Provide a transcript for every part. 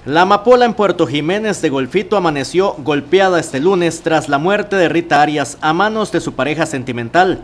La amapola en Puerto Jiménez de Golfito amaneció golpeada este lunes tras la muerte de Rita Arias a manos de su pareja sentimental.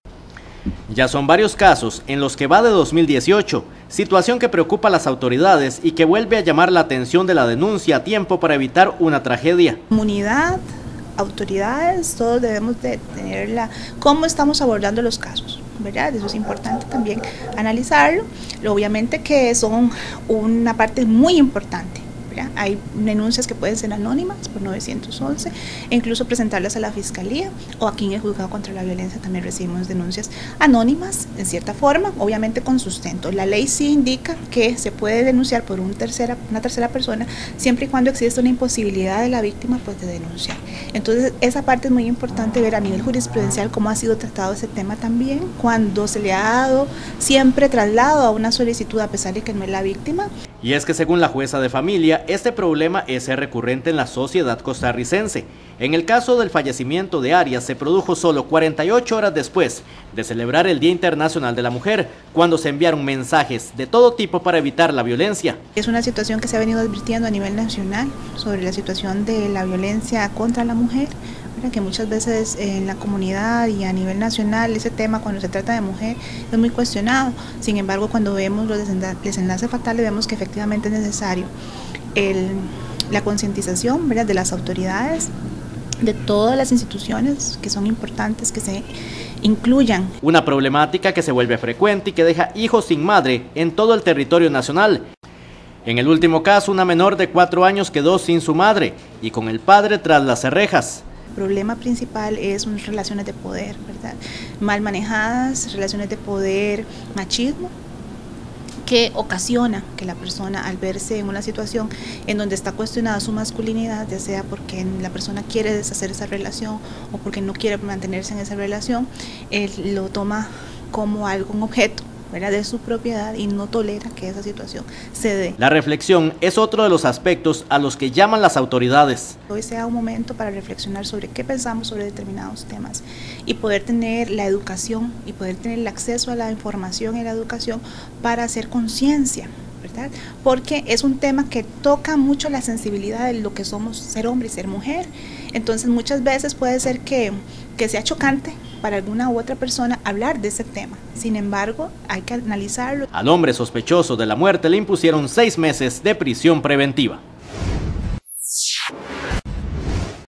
Ya son varios casos en los que va de 2018, situación que preocupa a las autoridades y que vuelve a llamar la atención de la denuncia a tiempo para evitar una tragedia. Comunidad, autoridades, todos debemos de tener cómo estamos abordando los casos, ¿verdad? Eso es importante también analizarlo. Obviamente que son una parte muy importante. Hay denuncias que pueden ser anónimas por 911 e incluso presentarlas a la Fiscalía, o aquí en el Juzgado contra la Violencia también recibimos denuncias anónimas en cierta forma, obviamente con sustento. La ley sí indica que se puede denunciar por una tercera persona siempre y cuando exista una imposibilidad de la víctima pues de denunciar. Entonces esa parte es muy importante ver a nivel jurisprudencial cómo ha sido tratado ese tema también, cuando se le ha dado siempre traslado a una solicitud a pesar de que no es la víctima. Y es que según la jueza de familia, este problema es recurrente en la sociedad costarricense. En el caso del fallecimiento de Arias se produjo solo 48 horas después de celebrar el Día Internacional de la Mujer, cuando se enviaron mensajes de todo tipo para evitar la violencia. Es una situación que se ha venido advirtiendo a nivel nacional sobre la situación de la violencia contra la mujer, que muchas veces en la comunidad y a nivel nacional ese tema cuando se trata de mujer es muy cuestionado. Sin embargo, cuando vemos los desenlaces fatales vemos que efectivamente es necesario la concientización, ¿verdad?, de las autoridades, de todas las instituciones que son importantes que se incluyan. Una problemática que se vuelve frecuente y que deja hijos sin madre en todo el territorio nacional. En el último caso, una menor de 4 años quedó sin su madre y con el padre tras las rejas. El problema principal es unas relaciones de poder, ¿verdad?, mal manejadas, relaciones de poder, machismo, que ocasiona que la persona, al verse en una situación en donde está cuestionada su masculinidad, ya sea porque la persona quiere deshacer esa relación o porque no quiere mantenerse en esa relación, él lo toma como algo, un objeto, ¿verdad?, de su propiedad, y no tolera que esa situación se dé. La reflexión es otro de los aspectos a los que llaman las autoridades. Hoy sea un momento para reflexionar sobre qué pensamos sobre determinados temas y poder tener la educación y poder tener el acceso a la información y la educación para hacer conciencia, ¿verdad? Porque es un tema que toca mucho la sensibilidad de lo que somos ser hombre y ser mujer. Entonces muchas veces puede ser que sea chocante para alguna u otra persona hablar de ese tema. Sin embargo, hay que analizarlo. Al hombre sospechoso de la muerte le impusieron 6 meses de prisión preventiva.